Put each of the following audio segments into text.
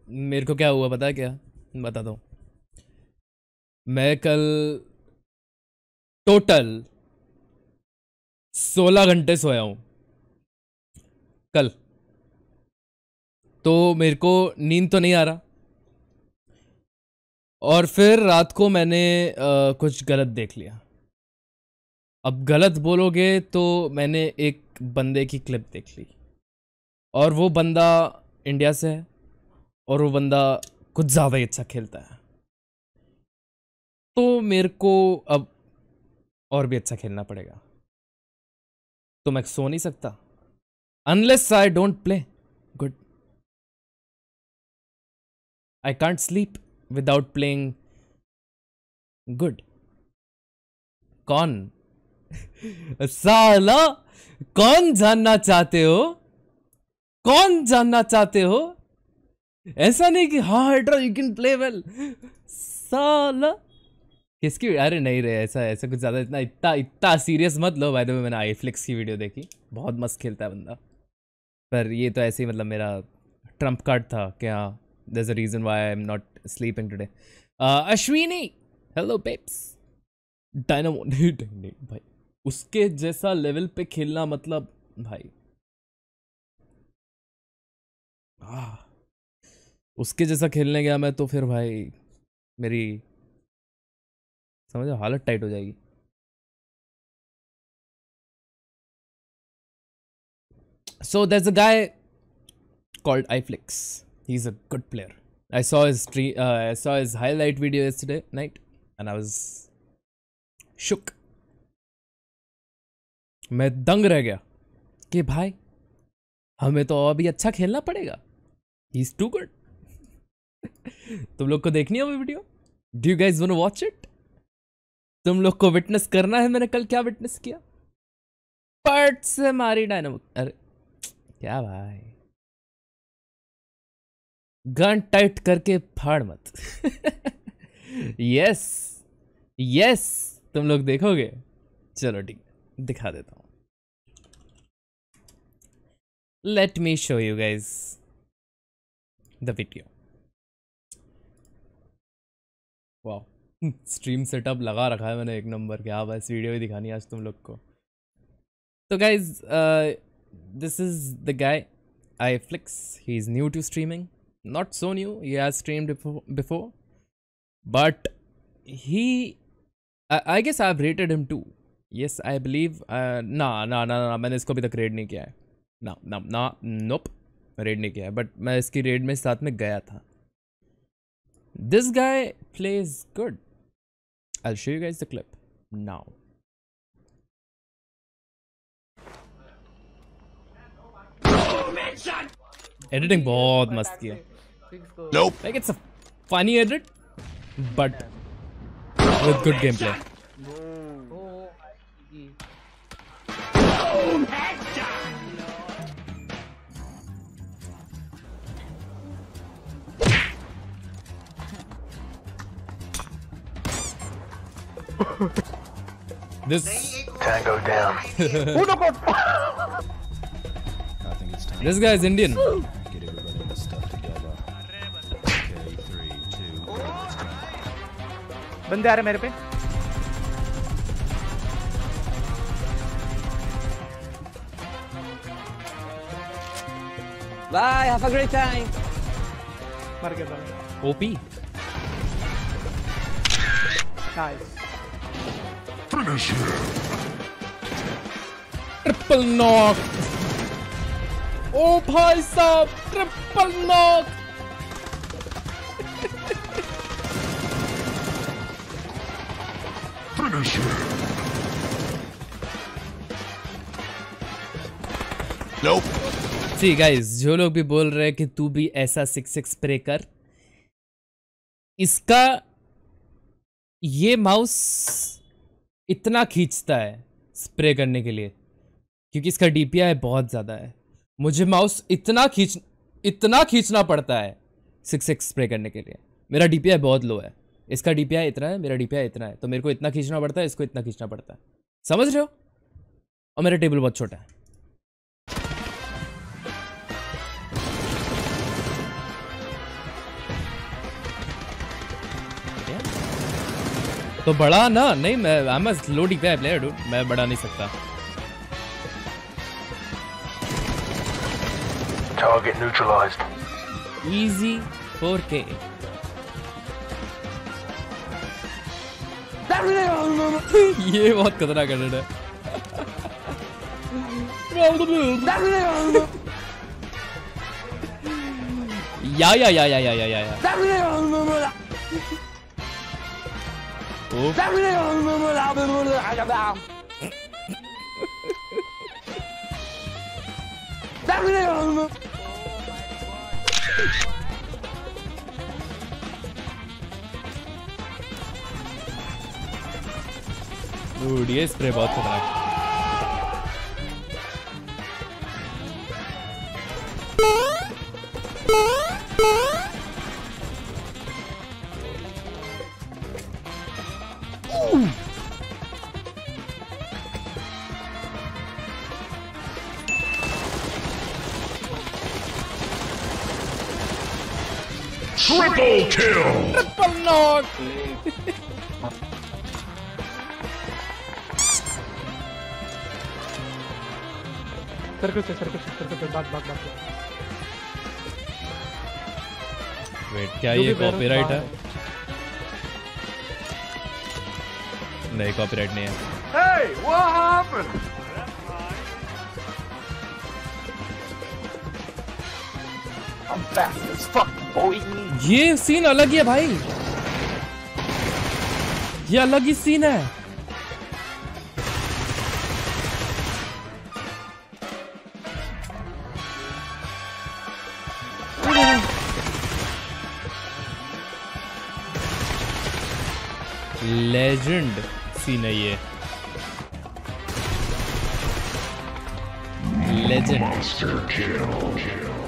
मेरे को क्या हुआ पता है क्या, बताता हूँ। मैं कल टोटल 16 घंटे सोया हूँ कल, तो मेरे को नींद तो नहीं आ रहा। और फिर रात को मैंने कुछ गलत देख लिया। अब गलत बोलोगे तो मैंने एक बंदे की क्लिप देख ली, और वो बंदा इंडिया से है, और वो बंदा कुछ ज़्यादा ही अच्छा खेलता है। तो मेरे को अब और भी अच्छा खेलना पड़ेगा, तो मैं सो नहीं सकता unless I don't play good. I can't sleep without playing good. कौन साला, कौन जानना चाहते हो? कौन जानना चाहते हो? ऐसा नहीं कि हाँ Hydra you can play well. साला किसकी, अरे नहीं रे, ऐसा ऐसा कुछ ज्यादा इतना इतना इतना सीरियस मत लो। बाय द वे मैंने आईफ्लिक्स की वीडियो देखी, बहुत मस्त खेलता है बंदा। पर ये तो ऐसे ही मतलब मेरा ट्रम्प कार्ड था कि हाँ there is a reason why I am not sleeping today. Ashwini hello peeps. Dynamo नहीं भाई, उसके जैसा लेवल पे खेलना मतलब भाई उसके जैसा खेलने गया मैं तो फिर भाई मेरी समझो हालत टाइट हो जाएगी। So there's a guy called iFlix. He's a good player. I saw his I saw his highlight video yesterday night, and I was shook. मैं दंग रह गया कि भाई हमें तो अभी अच्छा खेलना पड़ेगा। He's too good. तुम लोग को देखनी है वो video? Do you guys wanna watch it? तुम लोग को विटनेस करना है मैंने कल क्या विटनेस किया। पर्ट से मारी डायनामो। अरे क्या भाई, गन टाइट करके फाड़ मत। यस यस, तुम लोग देखोगे? चलो ठीक है, दिखा देता हूँ। Let me show you guys the video. वाह, स्ट्रीम सेटअप लगा रखा है मैंने एक नंबर। क्या बस वीडियो ही दिखानी है आज तुम लोग को। तो guys this is the guy iFlix. He is new to streaming. Not so new, he has streamed before, but I guess I've rated him too. Yes, I believe ना मैंने इसको अभी तक रेड नहीं किया है। नोप रेड नहीं किया है, बट मैं इसकी रेड में साथ में गया था। This guy plays good. I'll show you guys the clip now. Editing बहुत मस्त किया। Nope. Like it's a funny edit, but with good gameplay. This Tango down. This guy is Indian. Get everybody the stuff together. Okay, 3, 2, 1. बंदे आ रहे मेरे पे। Bye, have a great time. मर गया बंदा। OP. Nice. Finish him. Triple knock. ओ भाई साहब, triple knock. Finish him. Nope. See guys, जो लोग भी बोल रहे हैं कि तू भी ऐसा 6-6 स्प्रे कर, इसका ये माउस इतना खींचता है स्प्रे करने के लिए क्योंकि इसका DPI बहुत ज़्यादा है। मुझे माउस इतना खींचना पड़ता है 6-6 स्प्रे करने के लिए। मेरा DPI बहुत लो है, इसका DPI इतना है, मेरा DPI इतना है, तो मेरे को इतना खींचना पड़ता है, इसको इतना खींचना पड़ता है। समझ रहे हो? और मेरा टेबल बहुत छोटा है। तो बड़ा ना नहीं, मैं I am a slow DPI player dude, मैं बढ़ा नहीं सकता। Target neutralized. Easy 4K। ये बहुत खतरनाक एडिट है। या ओ Dude, ये स्प्रे बहुत खतरनाक। Triple kill. सर्कल से बात वेट, क्या ये कॉपीराइट है? नहीं, कॉपीराइट नहीं है। Hey, what happened? I'm fast as fuck, boy. ये सीन अलग ही है भाई, ये अलग ही सीन है। लेजेंड सीन है ये, लेजेंड। Monster kill.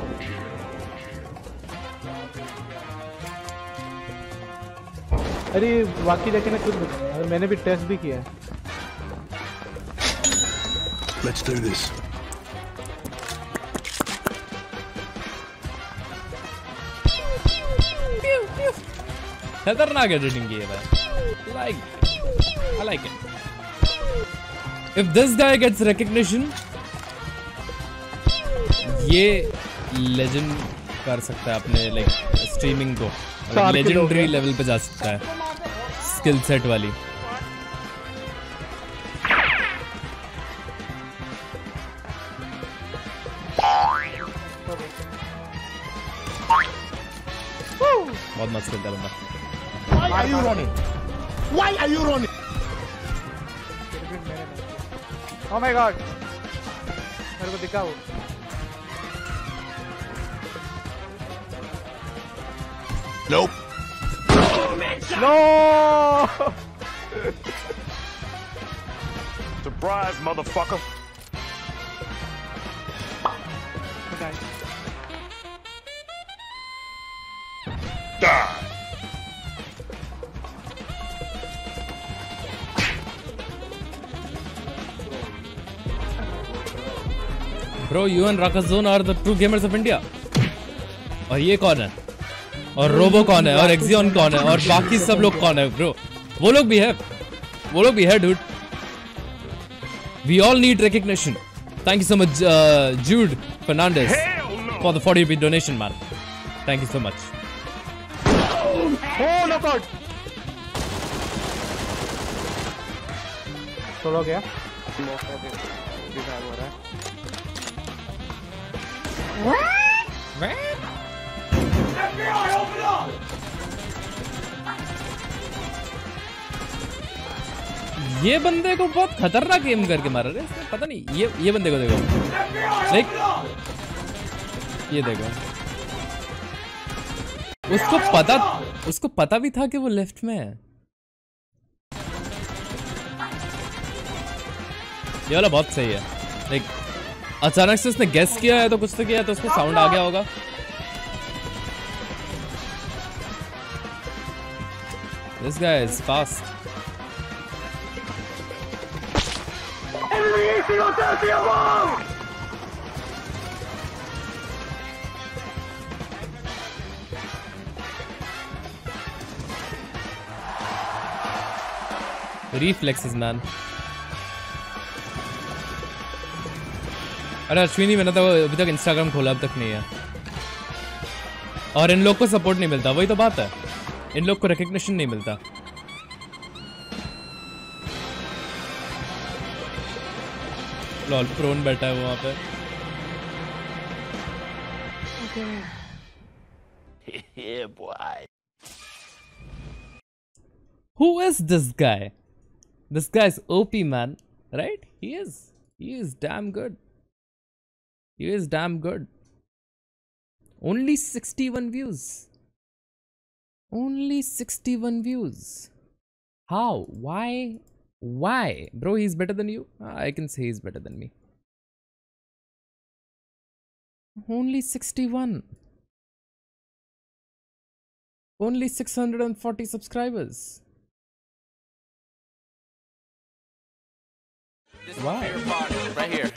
अरे वाकई जाके ना कुछ बताया, मैंने भी टेस्ट भी किया है। Let's do this. खतरनाक एडिटिंग की है भाई। I like it. If this guy gets recognition, ये लेजेंड कर सकता है अपने लाइक स्ट्रीमिंग को, लेजेंडरी लेवल पे जा सकता है स्किल सेट वाली। बहुत मस्त खेलता है बंदा। Why are you running? Why are you running? Oh my god, मेरे को दिखा वो। Nope. No! Surprise, motherfucker. Die. Bro, you and Rakazone are the true gamers of India. और ये कौन है? और रोबो कौन है? और एक्सियन कौन है? और बाकी सब लोग कौन है ब्रो? वो लोग भी है dude. We all need recognition. Thank you so much, Jude Fernandez, for the 40 rupee donation, man. Thank you so much. Oh no god! Solo गया। ये बंदे को बहुत खतरनाक गेम करके मारा रे, पता नहीं। ये बंदे को देखो, लाइक ये देखो, उसको पता भी था कि वो लेफ्ट में है। ये वाला बहुत सही है, लाइक अचानक से उसने गेस किया है तो कुछ तो किया है तो उसको साउंड आ गया होगा। This guy is fast. Reflexes, man. अरे अश्विनी मैंने तो अभी तक इंस्टाग्राम खोला अब तक नहीं है और इन लोग को सपोर्ट नहीं मिलता वही तो बात है इन लोग को रिकग्निशन नहीं मिलता लॉल प्रोन बैठा है वहां पे Yeah, boy. Who is this guy? This guy is OP, man, right? He is damn good. He is damn good. Only 61 views. Only 61 views. How? Why? Why? Bro, he's better than you? I can say he's better than me. Only 61. Only 640 subscribers. This Wow. favorite part right here.